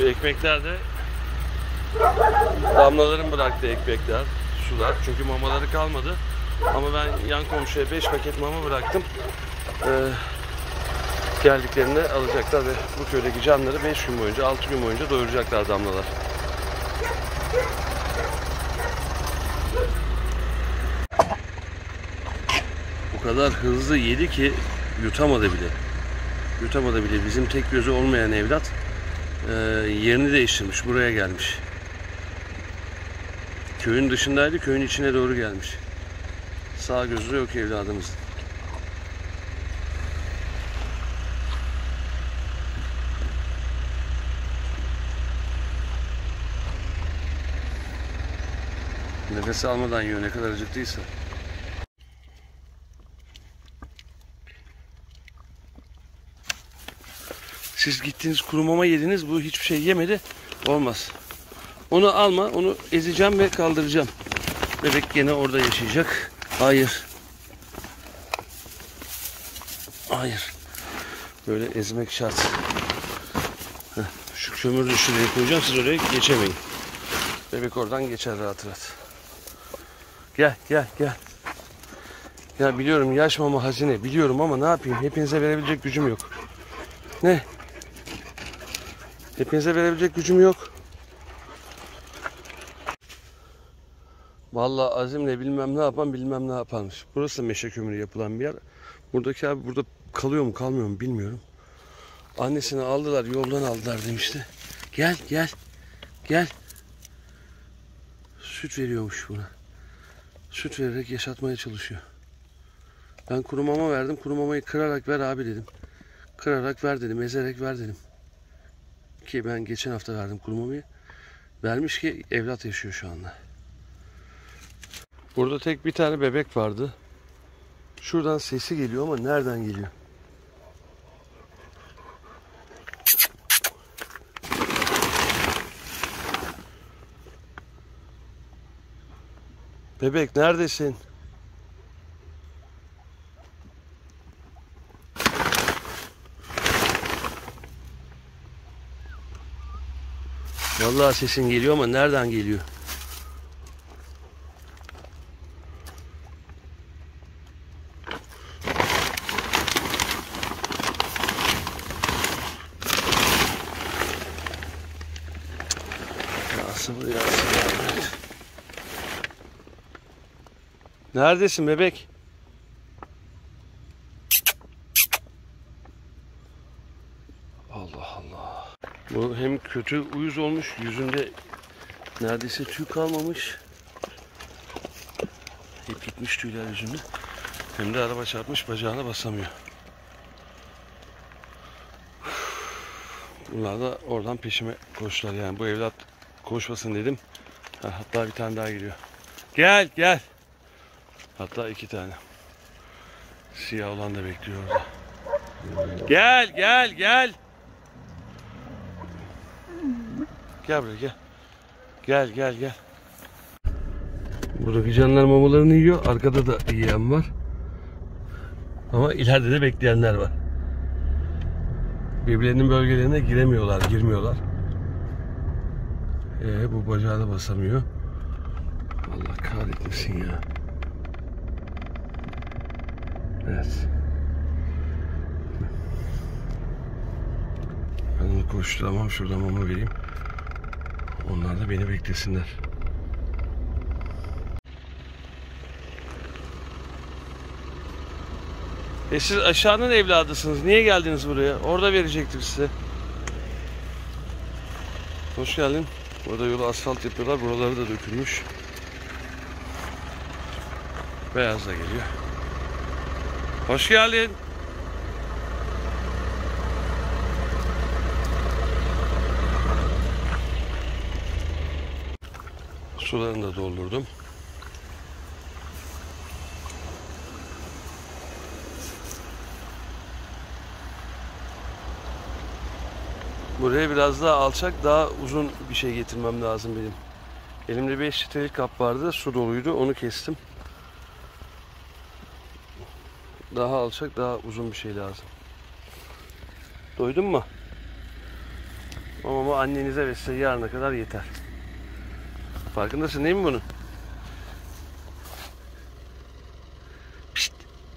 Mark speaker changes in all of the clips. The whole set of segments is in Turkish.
Speaker 1: ekmekler de damlaların bıraktığı ekmekler, sular. Çünkü mamaları kalmadı. Ama ben yan komşuya 5 paket mama bıraktım. Geldiklerinde alacaklar ve bu köydeki canları 5 gün boyunca, 6 gün boyunca doyuracaklar damlalar. O kadar hızlı yedi ki yutamadı bile. Yutamadı bile. Bizim tek gözü olmayan evlat yerini değiştirmiş. Buraya gelmiş. Köyün dışındaydı. Köyün içine doğru gelmiş. Sağ gözü yok evladımızın. Nefes almadan yiyor. Ne kadar acıktıysa. Siz gittiniz kuru mama yediniz. Bu hiçbir şey yemedi. Olmaz. Onu alma. Onu ezeceğim ve kaldıracağım. Bebek gene orada yaşayacak. Hayır. Hayır. Böyle ezmek şart. Şu kömürü şuraya koyacağım. Siz oraya geçemeyin. Bebek oradan geçer rahat rahat. Gel gel gel. Ya biliyorum yaş mama hazine. Biliyorum ama ne yapayım? Hepinize verebilecek gücüm yok. Ne? Hepinize verebilecek gücüm yok. Vallahi Azim'le bilmem ne yapan bilmem ne yaparmış. Burası da meşe kömürü yapılan bir yer. Buradaki abi burada kalıyor mu kalmıyor mu bilmiyorum. Annesini aldılar yoldan aldılar demişti. Gel gel gel. Süt veriyormuş buna. Süt vererek yaşatmaya çalışıyor. Ben kuru mama verdim. Kuru mamayı kırarak ver abi dedim. Kırarak ver dedim. Ezerek ver dedim. Ki ben geçen hafta verdim kuru mamayı. Vermiş ki evlat yaşıyor şu anda. Burada tek bir tane bebek vardı. Şuradan sesi geliyor ama nereden geliyor? Bebek neredesin? Vallahi sesin geliyor ama nereden geliyor? Nasıl ya? Neredesin bebek? Allah Allah. Bu hem kötü uyuz olmuş, yüzünde neredeyse tüy kalmamış. Hep gitmiş tüyler yüzünde. Hem de araba çarpmış, bacağına basamıyor. Bunlar da oradan peşime koştular yani. Bu evlat koşmasın dedim. Hatta bir tane daha geliyor. Gel gel. Hatta 2 tane. Siyah olan da bekliyor orada. Gel gel gel. Gel buraya gel. Gel gel gel. Buradaki canlar mamalarını yiyor. Arkada da yiyen var. Ama ileride de bekleyenler var. Birbirlerinin bölgelerine girmiyorlar. Bu bacağı da basamıyor. Allah kahretmesin ya. Evet. Ben onu koşturamam. Şuradan mama vereyim. Onlar da beni beklesinler. Siz aşağının evladısınız. Niye geldiniz buraya? Orada verecektim size. Hoş geldin. Burada yolu asfalt yapıyorlar. Buraları da dökülmüş. Beyaz da geliyor. Hoş geldin. Sularını da doldurdum. Buraya biraz daha alçak, daha uzun bir şey getirmem lazım benim. Elimde 5 litrelik kap vardı, su doluydu, onu kestim. Daha alçak, daha uzun bir şey lazım. Doydun mu? Mamamı annenize ve size yarına kadar yeter. Farkındasın değil mi bunun? Pişt.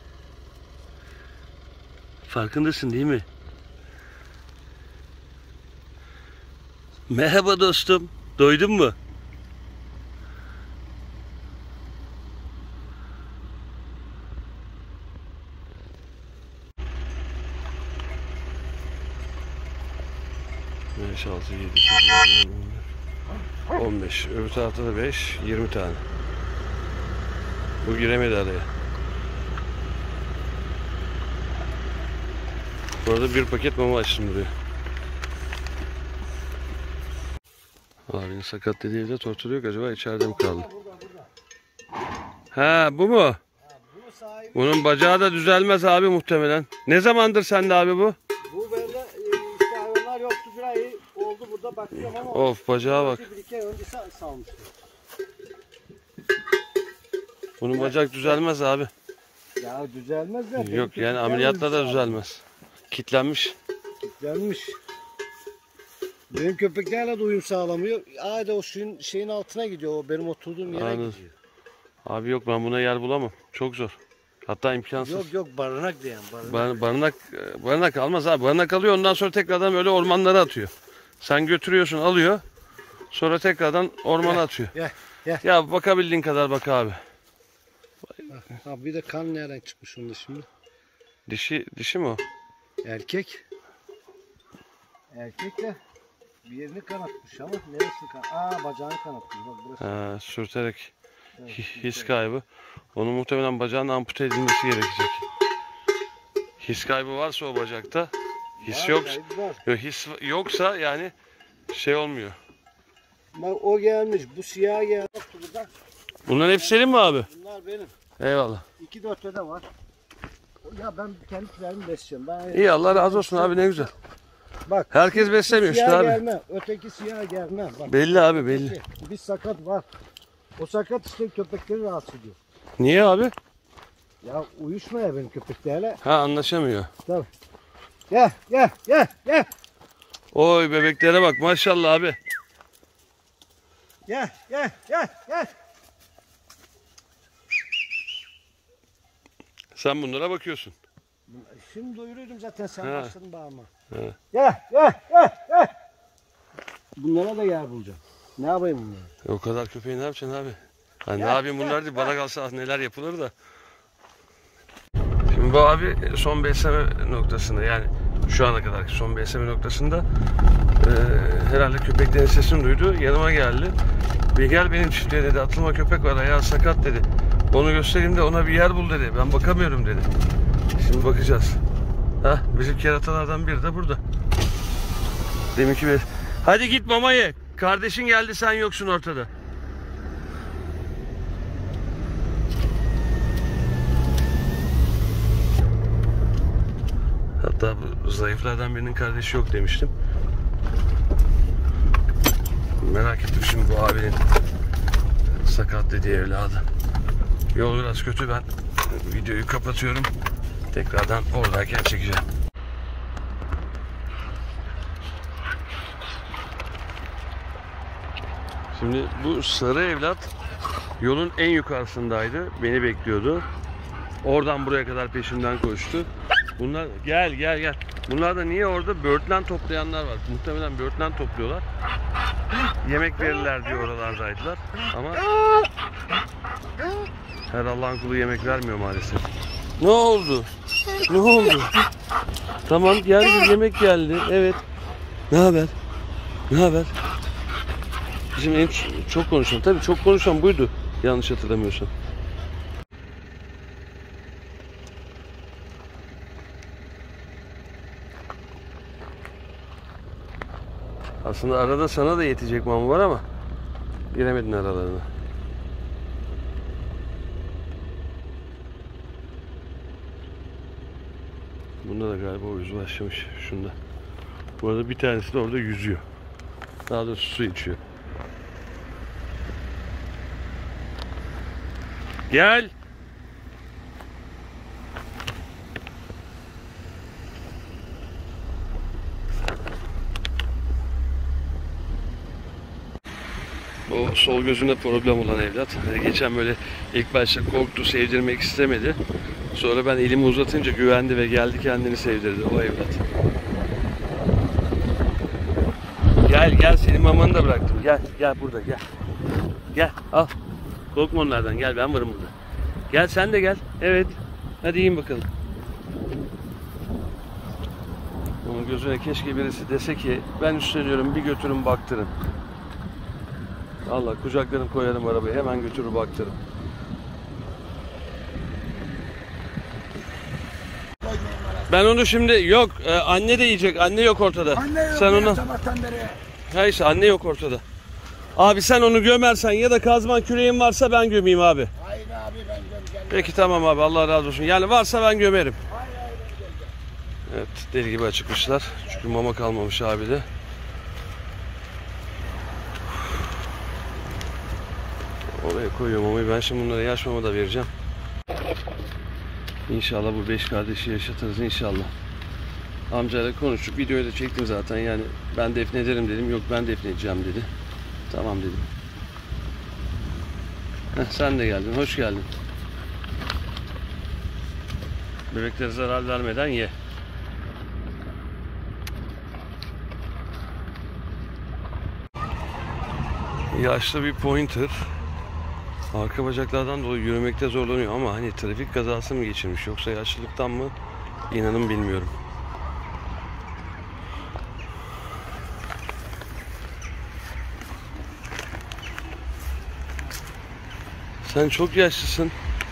Speaker 1: Farkındasın değil mi? Merhaba dostum. Doydun mu? Beş, 6, 7, 8, 15. Öbür tarafta da 5, 20 tane. Bu giremedi araya. Bu arada bir paket mama açtım buraya. Abinin sakat dediği evde tortu yok. Acaba içeride mi kaldı? Ha, bu mu? Bunun bacağı da düzelmez abi muhtemelen. Ne zamandır sende abi bu?
Speaker 2: Bu böyle işte hayvanlar yoktu, bir ay oldu burada bakıyorum ama.
Speaker 1: Of, bacağa bak.
Speaker 2: Bir iki ay önce salmıştı.
Speaker 1: Bunun bacak düzelmez abi.
Speaker 2: Ya düzelmez de.
Speaker 1: Yok yani ameliyatla da düzelmez. Kitlenmiş.
Speaker 2: Kitlenmiş. Benim köpeklerle de uyum sağlamıyor. Ayda o suyun şeyin altına gidiyor. O benim oturduğum yere
Speaker 1: Anladım.
Speaker 2: gidiyor.
Speaker 1: Abi yok, ben buna yer bulamam. Çok zor. Hatta imkansız.
Speaker 2: Yok barınak diyen barınak.
Speaker 1: Barınak almaz abi. Barınak alıyor, ondan sonra tekrardan böyle ormanlara atıyor. Sen götürüyorsun, alıyor. Sonra tekrardan ormana atıyor.
Speaker 2: Gel.
Speaker 1: Ya bakabildiğin kadar bak abi.
Speaker 2: Ha, bir de kan nereden çıkmış onda şimdi?
Speaker 1: Dişi mi o?
Speaker 2: Erkek. Erkek de bir yerini kanatmış ama neresini bacağını kanatmış. Bak burası.
Speaker 1: Ha, sürterek.
Speaker 2: Evet,
Speaker 1: His kaybı. Onun muhtemelen bacağının ampute edilmesi gerekecek. His kaybı varsa o bacakta, his his yoksa yani şey olmuyor.
Speaker 2: Bak o gelmiş, bu siyah gelmiş buradan.
Speaker 1: Bunların hepsi senin mi abi?
Speaker 2: Bunlar benim.
Speaker 1: Eyvallah.
Speaker 2: 2 ötede var. Ya ben kendilerini besliyorum.
Speaker 1: İyi, Allah razı olsun abi, ne güzel.
Speaker 2: Bak.
Speaker 1: Herkes beslemiyor işte abi.
Speaker 2: Gelme, öteki siyah gelme. Bak,
Speaker 1: Belli abi, belli.
Speaker 2: Bir sakat var. O sakat işte köpekleri rahatsız ediyor.
Speaker 1: Niye abi?
Speaker 2: Ya uyuşmuyor benim köpeklerle.
Speaker 1: Ha, anlaşamıyor.
Speaker 2: Tabii. Gel.
Speaker 1: Oy, bebeklere bak maşallah abi.
Speaker 2: Gel.
Speaker 1: Sen bunlara bakıyorsun.
Speaker 2: Şimdi doyuruyordum zaten, sen
Speaker 1: Ha.
Speaker 2: başladın bağırma.
Speaker 1: Ha.
Speaker 2: Gel. Bunlara da yer bulacağım. Ne yapayım bunlara?
Speaker 1: O kadar köpeği ne yapacaksın abi? Hani ne yapayım bunlar değil, bana kalsa neler yapılır da. Şimdi bu abi son besleme noktasında, yani şu ana kadarki son besleme noktasında herhalde köpeklerin sesini duydu. Yanıma geldi. Bir gel benim çiftliğe dedi. Atılma köpek var, ayağı sakat dedi. Onu göstereyim de ona bir yer bul dedi. Ben bakamıyorum dedi. Şimdi bakacağız. Ha, bizim keratalardan biri de burada. Deminki bir. Hadi git mamayı. Kardeşin geldi, sen yoksun ortada. Hatta bu zayıflardan birinin kardeşi yok demiştim. Merak ettim şimdi bu abinin sakat dediği evladı. Yol biraz kötü, ben videoyu kapatıyorum. Tekrardan oradayken çekeceğim. Şimdi bu sarı evlat yolun en yukarısındaydı. Beni bekliyordu. Oradan buraya kadar peşimden koştu. Bunlar gel. Bunlar da niye orada? Böğürtlen toplayanlar var. Muhtemelen böğürtlen topluyorlar. Yemek verirler diye oralardaydılar. Ama her Allah'ın kulu yemek vermiyor maalesef. Ne oldu? Tamam, geldi, yemek geldi. Evet. Ne haber? Bizim en çok konuşan, tabii çok konuşan buydu. Yanlış hatırlamıyorsam. Aslında arada sana da yetecek mama var ama giremedin aralarına. Bunda da galiba o yüz başlamış şunda. Bu arada bir tanesi de orada yüzüyor. Daha doğrusu su içiyor. Gel. O sol gözünde problem olan evlat. Geçen böyle ilk başta korktu, sevdirmek istemedi. Sonra ben elimi uzatınca güvendi ve geldi, kendini sevdirdi o evlat. Gel senin mamanı da bıraktım. Gel burada gel. Gel al. Korkma onlardan, gel ben varım burada. Gel sen de gel. Evet. Hadi yiyin bakalım. Onun gözüne keşke birisi dese ki ben üstleniyorum, bir götürün baktırın. Allah, kucaklarım koyarım arabayı, hemen götürür baktırın. Ben onu şimdi yok, anne de yiyecek, anne yok ortada.
Speaker 3: Anne yok
Speaker 1: sen onu
Speaker 3: sabahtan beri.
Speaker 1: Hayır, anne yok ortada. Abi sen onu gömersen ya da kazman küreğin varsa ben gömeyim abi.
Speaker 3: Hayır abi ben gömeceğim.
Speaker 1: Peki tamam abi, Allah razı olsun. Yani varsa ben gömerim.
Speaker 3: Hayır ben gömeceğim.
Speaker 1: Evet, deli gibi acıkmışlar. Çünkü mama kalmamış abi de. Oraya koyuyorum mamayı. Ben şimdi bunlara yaş mama da vereceğim. İnşallah bu 5 kardeşi yaşatırız inşallah. Amcayla konuştuk. Videoyu da çektim zaten. Yani ben defnederim dedim. Yok ben defnedeceğim dedi. Tamam dedim. Sen de geldin. Hoş geldin. Bebeklere zarar vermeden ye. Yaşlı bir pointer. Arka bacaklardan dolayı yürümekte zorlanıyor ama hani trafik kazası mı geçirmiş yoksa yaşlılıktan mı, inanın bilmiyorum. Sen çok yaşlısın.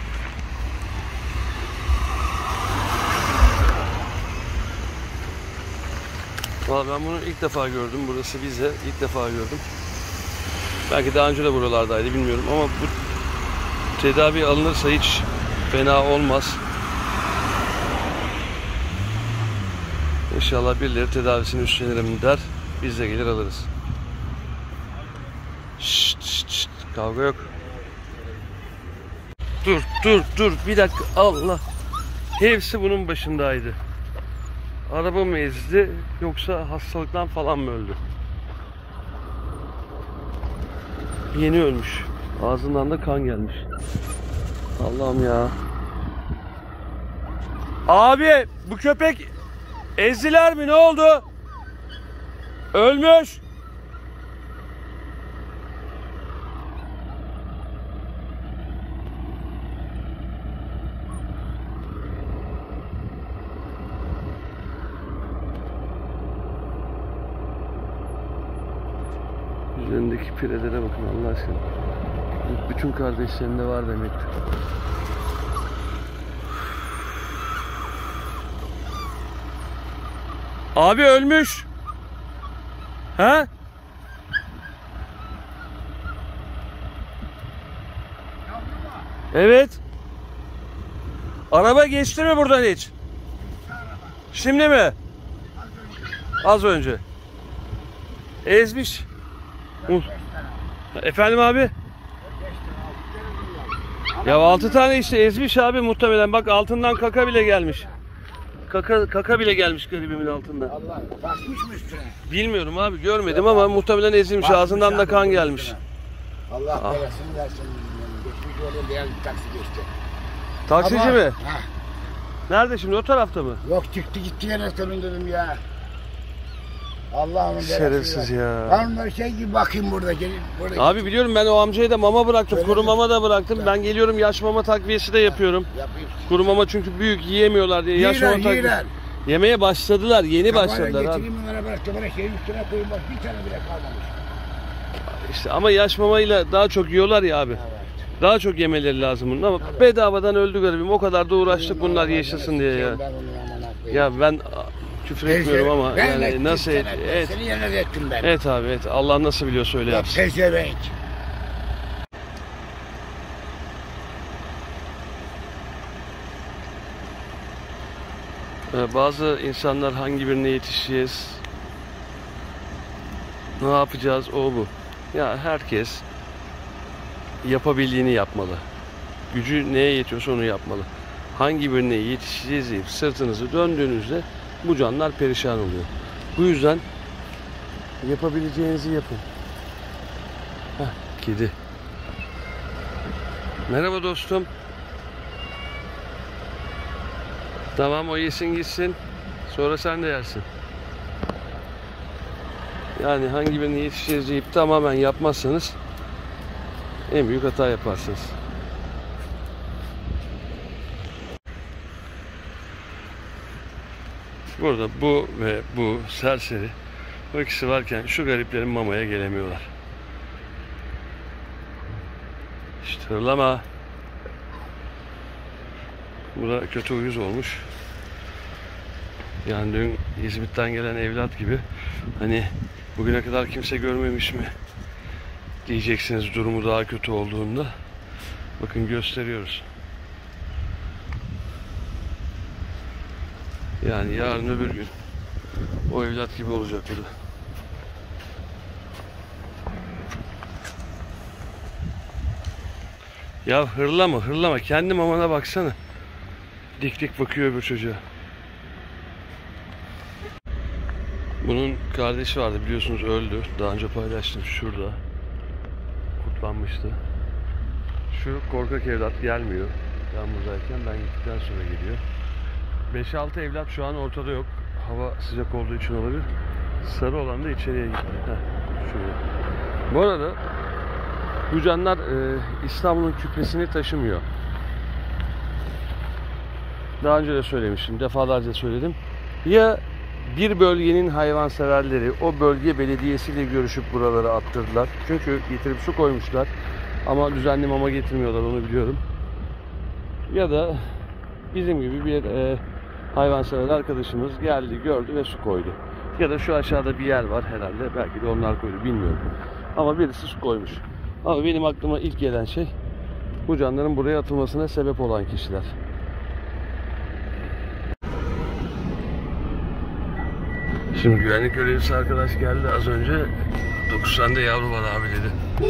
Speaker 1: Vallahi ben bunu ilk defa gördüm. Burası bize ilk defa gördüm. Belki daha önce de buralardaydı bilmiyorum ama bu tedavi alınırsa hiç fena olmaz. İnşallah birileri tedavisini üstlenirim der. Biz de gelir alırız. Şşt, şşt, şşt. Kavga yok. Dur bir dakika, Allah. Hepsi bunun başındaydı. Araba mı ezdi yoksa hastalıktan falan mı öldü? Yeni ölmüş. Ağzından da kan gelmiş. Allah'ım ya. Abi bu köpek ezdiler mi, ne oldu? Ölmüş. Üzerindeki pirelere bakın Allah aşkına. Bütün kardeşlerinde var demektir. Abi ölmüş. He? Evet. Araba geçti mi buradan hiç? Şimdi mi? Az önce. Ezmiş. Efendim abi? Ya 6 tane işte ezmiş abi muhtemelen. Bak altından kaka bile gelmiş. Kaka bile gelmiş garibimin altından.
Speaker 3: Allah basmış mı üstüne?
Speaker 1: Bilmiyorum abi, görmedim ama muhtemelen ezilmiş. Ağzından da kan gelmiş.
Speaker 3: Allah belasını versin. Geçmiş yolda beyaz bir taksi geçti.
Speaker 1: Taksici
Speaker 3: Ama-
Speaker 1: mi?
Speaker 3: Ha,
Speaker 1: Nerede şimdi, o tarafta mı?
Speaker 3: yok çıktı gitti yine senin dedim ya. Allah'ım belasını
Speaker 1: Şerefsiz
Speaker 3: versin.
Speaker 1: ya.
Speaker 3: Ben onlara şey gibi bakayım burada. Gelin, burada
Speaker 1: Abi biliyorum, ben o amcaya da mama bıraktım.
Speaker 3: Öyle
Speaker 1: Kuru
Speaker 3: mi?
Speaker 1: mama da bıraktım. Ben geliyorum, yaş mama takviyesi de yapıyorum.
Speaker 3: yapayım.
Speaker 1: Kuru mama çünkü büyük yiyemiyorlar diye yaş mama
Speaker 3: Yiyiler,
Speaker 1: takviyesi.
Speaker 3: yiyiler.
Speaker 1: Yemeye başladılar. Yeni
Speaker 3: Sabahleyin
Speaker 1: başladılar abi.
Speaker 3: getireyim onlara bıraktım. Bana şeyin üstüne koyun bak bir tane bile kalmamış.
Speaker 1: İşte ama yaş mamayla daha çok yiyorlar ya abi.
Speaker 3: Evet.
Speaker 1: Daha çok yemeleri lazım bunun ama bedavadan öldü garibim. O kadar da uğraştık bunlar yaşasın diye ya.
Speaker 3: Ben onu amına koyayım.
Speaker 1: Ya ben küfür etmiyorum ama
Speaker 3: Ben
Speaker 1: yani
Speaker 3: ettim,
Speaker 1: nasıl
Speaker 3: sen
Speaker 1: et,
Speaker 3: etme.
Speaker 1: et.
Speaker 3: Seni yerine de ettim ben.
Speaker 1: Evet abi, evet. Allah nasıl biliyorsa öyle yapsın.
Speaker 3: Pezevenk.
Speaker 1: Bazı insanlar hangi birine yetişeceğiz, ne yapacağız, o bu. Ya herkes yapabildiğini yapmalı. Gücü neye yetiyorsa onu yapmalı. Hangi birine yetişeceğiz deyip sırtınızı döndüğünüzde bu canlar perişan oluyor. Bu yüzden yapabileceğinizi yapın. Heh. Kedi. Merhaba dostum. Tamam, o yesin gitsin. Sonra sen de yersin. Yani hangi birini yetiştireceği deyip tamamen yapmazsanız en büyük hata yaparsınız. Burada bu ve bu serseri, bu ikisi varken şu gariplerin mamaya gelemiyorlar. İşte hırlama. Bu da kötü uyuz olmuş. Yani dün İzmit'ten gelen evlat gibi, hani bugüne kadar kimse görmemiş mi diyeceksiniz durumu daha kötü olduğunda. Bakın gösteriyoruz. Yani yarın öbür gün o evlat gibi olacak bu da. Ya hırlama. Kendi mamana baksana. Dik dik bakıyor öbür çocuğa. Bunun kardeşi vardı, biliyorsunuz, öldü. Daha önce paylaştım, şurada. Kurtlanmıştı. Şu korkak evlat gelmiyor. Ben buradayken, ben gittikten sonra geliyor. 5-6 evlat şu an ortada yok. Hava sıcak olduğu için olabilir. Sarı olan da içeriye gitti. Şuraya. Bu arada bu canlar İstanbul'un küpresini taşımıyor. Daha önce de söylemiştim, defalarca söyledim. Ya bir bölgenin hayvanseverleri o bölge belediyesiyle görüşüp buraları attırdılar. Çünkü getirip su koymuşlar. Ama düzenli mama getirmiyorlar, onu biliyorum. Ya da bizim gibi bir hayvansever arkadaşımız geldi, gördü ve su koydu. Ya da şu aşağıda bir yer var herhalde. Belki de onlar koydu, bilmiyorum. Ama birisi su koymuş. Ama benim aklıma ilk gelen şey bu canların buraya atılmasına sebep olan kişiler. Şimdi güvenlik görevlisi arkadaş geldi az önce. 9 tane de yavru var abi dedi.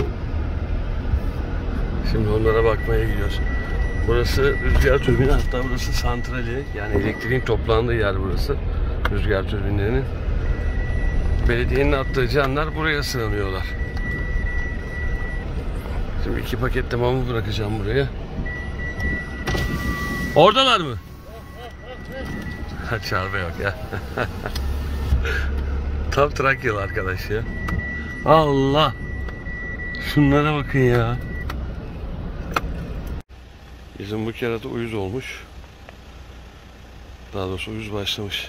Speaker 1: Şimdi onlara bakmaya gidiyoruz. Burası rüzgar türbini, hatta burası santrali, yani elektriğin toplandığı yer burası. Rüzgar türbinlerinin. Belediyenin attığı canlar buraya sığınıyorlar. Şimdi 2 paket de mama bırakacağım buraya. Oradalar mı? Çarpıya bak ya. Tam Trakyalı arkadaş ya. Allah! Şunlara bakın ya. Bizim bu kerata uyuz olmuş. Daha doğrusu uyuz başlamış.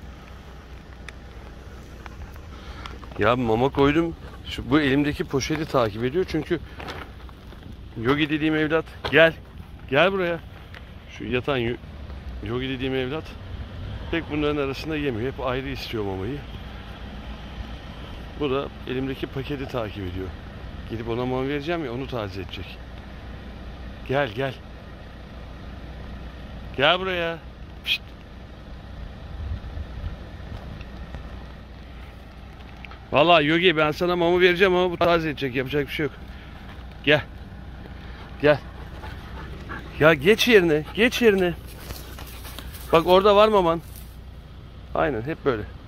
Speaker 1: Ya mama koydum. Bu elimdeki poşeti takip ediyor çünkü Yogi dediğim evlat, gel buraya. Şu yatan Yogi dediğim evlat pek bunların arasında yemiyor. Hep ayrı istiyor mamayı. Bu da elimdeki paketi takip ediyor. Gidip ona mama vereceğim ya, onu taciz edecek. Gel. Gel buraya. Pişt. Vallahi Yogi, ben sana mama vereceğim ama bu taciz edecek. Yapacak bir şey yok. Gel. Ya geç yerine. Bak orada var maman. Aynen, hep böyle.